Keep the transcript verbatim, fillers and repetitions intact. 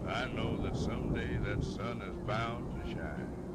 I know that someday that sun is bound to shine.